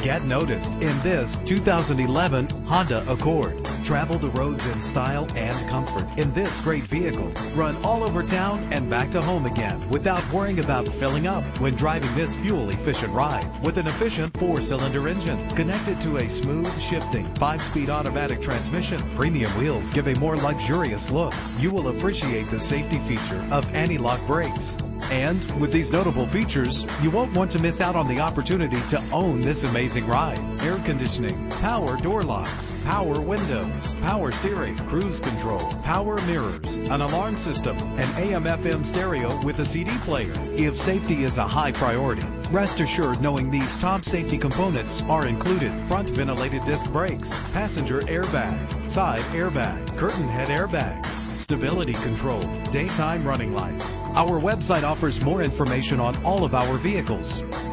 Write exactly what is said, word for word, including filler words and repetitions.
Get noticed in this two thousand eleven Honda Accord. Travel the roads in style and comfort in this great vehicle. Run all over town and back to home again without worrying about filling up when driving this fuel-efficient ride. With an efficient four-cylinder engine connected to a smooth shifting five-speed automatic transmission, premium wheels give a more luxurious look. You will appreciate the safety feature of anti-lock brakes. And with these notable features, you won't want to miss out on the opportunity to own this amazing ride. Air conditioning, power door locks, power windows, power steering, cruise control, power mirrors, an alarm system, an A M F M stereo with a C D player. If safety is a high priority, rest assured knowing these top safety components are included: front ventilated disc brakes, passenger airbag, side airbag, curtain head airbags, stability control, daytime running lights. Our website offers more information on all of our vehicles.